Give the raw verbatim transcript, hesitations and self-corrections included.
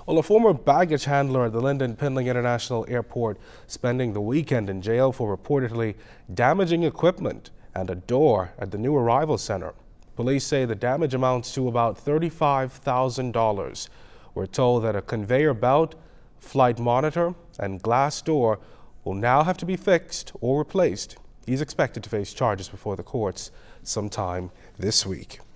Well, a former baggage handler at the Lyndon Pinling International Airport spending the weekend in jail for reportedly damaging equipment and a door at the new arrival center. Police say the damage amounts to about thirty-five thousand dollars. We're told that a conveyor belt, flight monitor, and glass door will now have to be fixed or replaced. He's expected to face charges before the courts sometime this week.